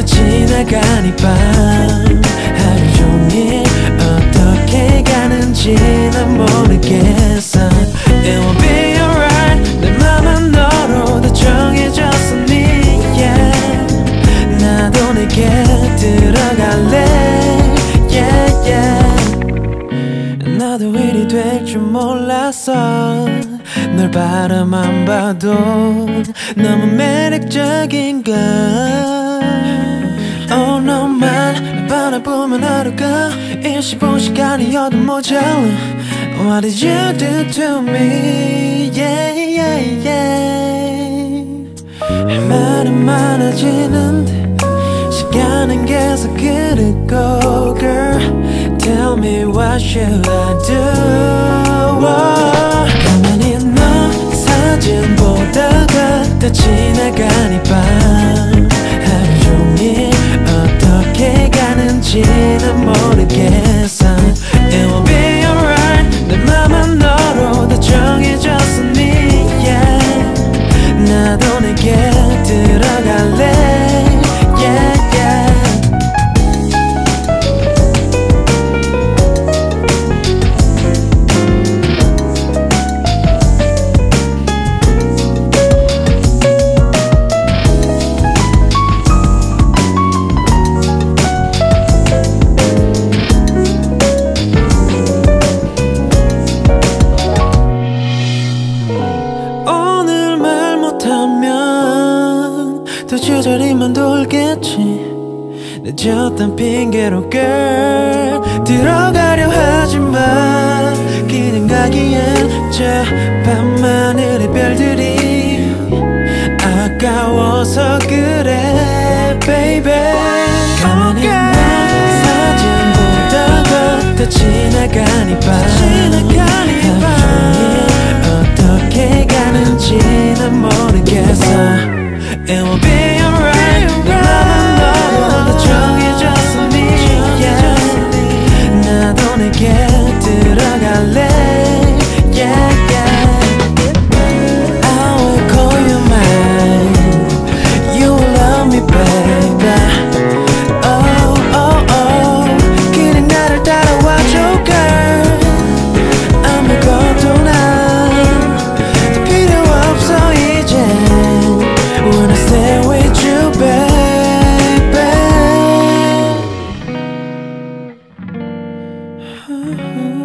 또 지나간 이 밤 하루 종일 어떻게 가는지 난 모르겠어. It will be alright. 내 맘은 너로 다 정해졌으니 yeah. 나도 내게 들어갈래 yeah, yeah. 나도 일이 될 줄 몰랐어. 널 바라만 봐도 너무 매력적인가. 너만 바라보면 하루가 25시간이어도 모자라. What did you do to me? Yeah, yeah, yeah. 할 말은 많아지는데 시간은 계속 흐르고 Girl, tell me what should I do? 가만히 너 사진 보다가 또 지나간 이 밤 하루 종일 어떻게 가는지 난 모르겠어. It will be alright. 내 맘은 너로 다 정해졌으니 yeah. 나도 내게 들어갈래 yeah, yeah. 주저리만 돌겠지. 늦었던 핑계로 girl 들어가려 하지만 그냥 가기엔 저 밤하늘의 별들이 아까워서 그래 baby. 가만히 너 사진 보다가 또 지나간 이 밤 하루 종일 어떻게 가는지 난 모르겠어. It will be alright. 내 맘은 너로 다 정해졌으니 yeah. 나도 내게 들어갈래 yeah, yeah. I will call you mine. You will love me baby. Oh, oh, oh. 그냥 나를 따라와줘 girl. 아무것도 난 더 필요 없어 이제. Wanna stay with you, baby.